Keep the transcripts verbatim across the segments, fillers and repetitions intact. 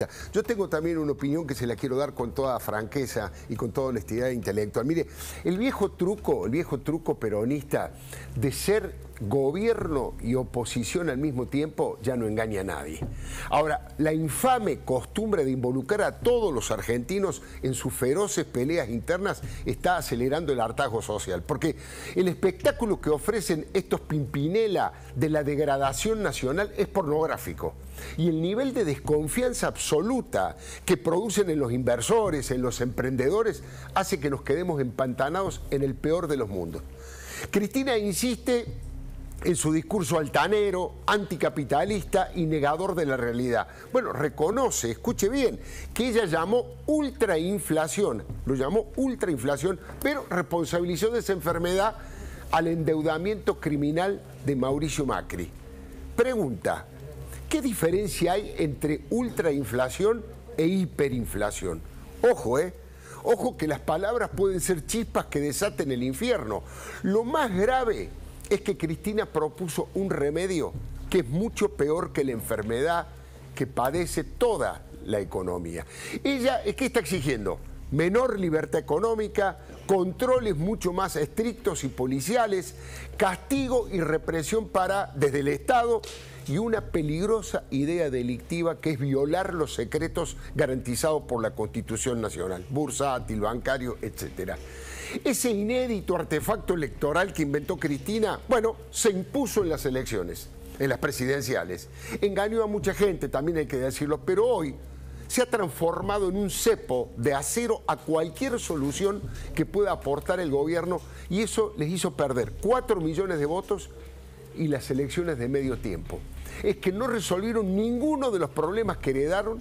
pregunta. Yo tengo también una opinión que se la quiero dar con toda franqueza y con toda honestidad intelectual. Mire, el viejo truco, el viejo truco peronista de ser gobierno y oposición al mismo tiempo ya no engaña a nadie. Ahora, la infame costumbre de involucrar a todos los argentinos en sus feroces peleas internas está acelerando el hartazgo social, porque el espectáculo que ofrecen estos Pimpinela de la degradación nacional es pornográfico. Y el nivel de desconfianza absoluta que producen en los inversores, en los emprendedores, hace que nos quedemos empantanados en el peor de los mundos. Cristina insiste en su discurso altanero, anticapitalista y negador de la realidad. Bueno, reconoce, escuche bien, que ella llamó ultrainflación, lo llamó ultrainflación, pero responsabilizó de esa enfermedad al endeudamiento criminal de Mauricio Macri. Pregunta, ¿qué diferencia hay entre ultrainflación e hiperinflación? Ojo, ¿eh? Ojo que las palabras pueden ser chispas que desaten el infierno. Lo más grave es que Cristina propuso un remedio que es mucho peor que la enfermedad que padece toda la economía. Ella, ¿qué está exigiendo? Menor libertad económica, controles mucho más estrictos y policiales, castigo y represión para, desde el Estado, y una peligrosa idea delictiva que es violar los secretos garantizados por la Constitución Nacional, bursátil, bancario, etcétera. Ese inédito artefacto electoral que inventó Cristina, bueno, se impuso en las elecciones, en las presidenciales. Engañó a mucha gente, también hay que decirlo, pero hoy se ha transformado en un cepo de acero a cualquier solución que pueda aportar el gobierno, y eso les hizo perder cuatro millones de votos y las elecciones de medio tiempo. Es que no resolvieron ninguno de los problemas que heredaron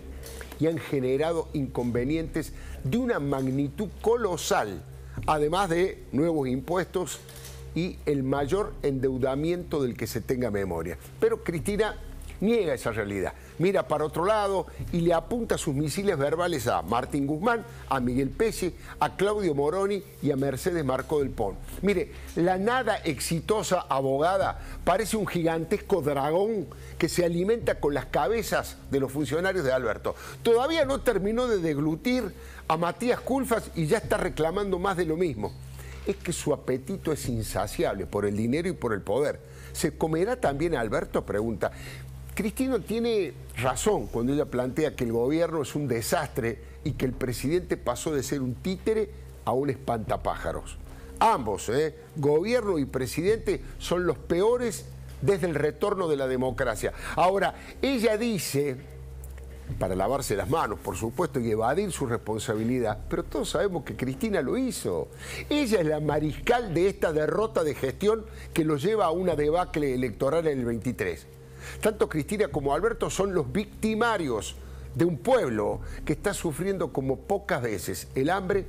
y han generado inconvenientes de una magnitud colosal, además de nuevos impuestos y el mayor endeudamiento del que se tenga memoria. Pero Cristina niega esa realidad, mira para otro lado y le apunta sus misiles verbales a Martín Guzmán, a Miguel Pecci, a Claudio Moroni y a Mercedes Marcó del Pon. Mire, la nada exitosa abogada parece un gigantesco dragón que se alimenta con las cabezas de los funcionarios de Alberto. Todavía no terminó de deglutir a Matías Culfas y ya está reclamando más de lo mismo. Es que su apetito es insaciable por el dinero y por el poder. ¿Se comerá también a Alberto? Pregunta. Cristina tiene razón cuando ella plantea que el gobierno es un desastre y que el presidente pasó de ser un títere a un espantapájaros. Ambos, ¿eh? Gobierno y presidente, son los peores desde el retorno de la democracia. Ahora, ella dice, para lavarse las manos, por supuesto, y evadir su responsabilidad, pero todos sabemos que Cristina lo hizo. Ella es la mariscal de esta derrota de gestión que lo lleva a una debacle electoral en el veintitrés. Tanto Cristina como Alberto son los victimarios de un pueblo que está sufriendo como pocas veces el hambre,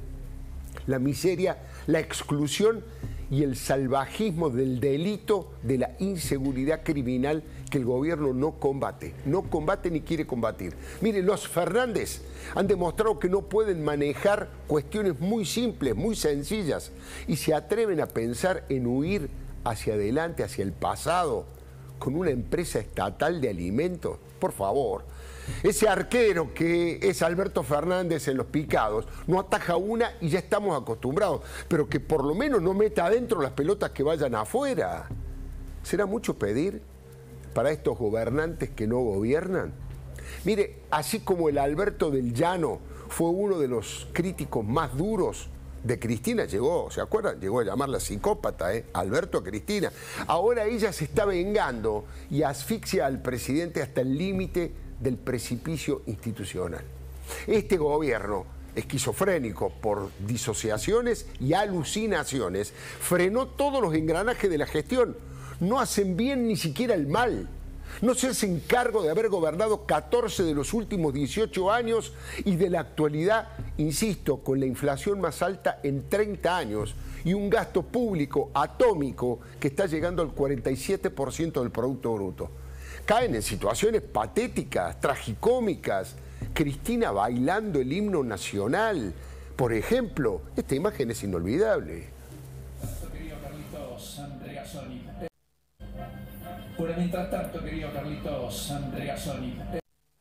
la miseria, la exclusión y el salvajismo del delito de la inseguridad criminal que el gobierno no combate, no combate ni quiere combatir. Miren, los Fernández han demostrado que no pueden manejar cuestiones muy simples, muy sencillas, y se atreven a pensar en huir hacia adelante, hacia el pasado, con una empresa estatal de alimentos. Por favor, ese arquero que es Alberto Fernández en Los Picados no ataja una y ya estamos acostumbrados, pero que por lo menos no meta adentro las pelotas que vayan afuera. ¿Será mucho pedir para estos gobernantes que no gobiernan? Mire, así como el Alberto del Llano fue uno de los críticos más duros de Cristina, llegó, ¿se acuerdan? Llegó a llamarla psicópata, ¿eh? Alberto a Cristina. Ahora ella se está vengando y asfixia al presidente hasta el límite del precipicio institucional. Este gobierno esquizofrénico por disociaciones y alucinaciones frenó todos los engranajes de la gestión. No hacen bien ni siquiera el mal. No se hacen cargo de haber gobernado catorce de los últimos dieciocho años y de la actualidad, insisto, con la inflación más alta en treinta años y un gasto público atómico que está llegando al cuarenta y siete por ciento del Producto Bruto. Caen en situaciones patéticas, tragicómicas. Cristina bailando el himno nacional, por ejemplo. Esta imagen es inolvidable. Querido Carlitos Regazzoni. Bueno, mientras tanto, querido Carlitos Regazzoni.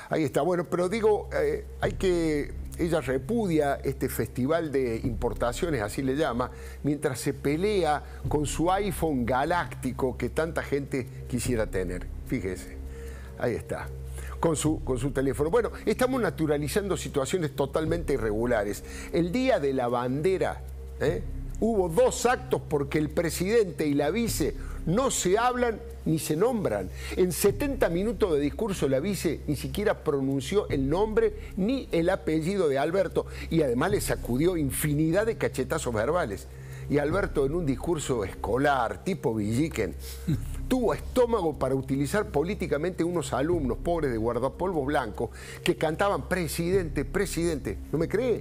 Ahí está. Bueno, pero digo, eh, hay que... Ella repudia este festival de importaciones, así le llama, mientras se pelea con su iPhone galáctico que tanta gente quisiera tener. Fíjese, ahí está. Con su, con su teléfono. Bueno, estamos naturalizando situaciones totalmente irregulares. El día de la bandera, ¿eh? hubo dos actos porque el presidente y la vice no se hablan ni se nombran. En setenta minutos de discurso la vice ni siquiera pronunció el nombre ni el apellido de Alberto y además le sacudió infinidad de cachetazos verbales. Y Alberto, en un discurso escolar, tipo Villiquen, tuvo estómago para utilizar políticamente unos alumnos pobres de guardapolvos blancos que cantaban presidente, presidente. ¿No me cree?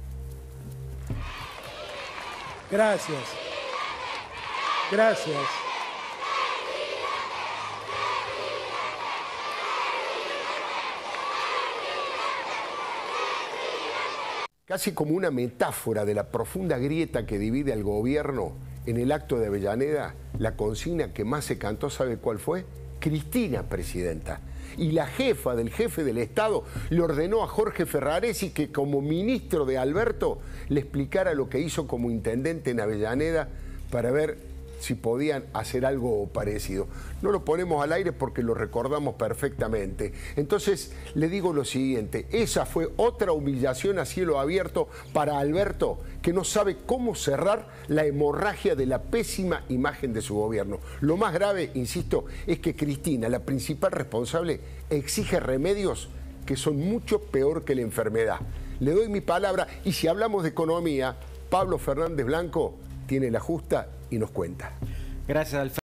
Gracias. Gracias. Casi como una metáfora de la profunda grieta que divide al gobierno, en el acto de Avellaneda, la consigna que más se cantó, ¿sabe cuál fue? Cristina, presidenta. Y la jefa del jefe del Estado le ordenó a Jorge Ferraresi que como ministro de Alberto le explicara lo que hizo como intendente en Avellaneda para ver si podían hacer algo parecido. No lo ponemos al aire porque lo recordamos perfectamente. Entonces le digo lo siguiente, esa fue otra humillación a cielo abierto para Alberto, que no sabe cómo cerrar la hemorragia de la pésima imagen de su gobierno. Lo más grave, insisto, es que Cristina, la principal responsable, exige remedios que son mucho peor que la enfermedad. Le doy mi palabra y si hablamos de economía, Pablo Fernández Blanco tiene la justa y nos cuenta. Gracias, Alfredo.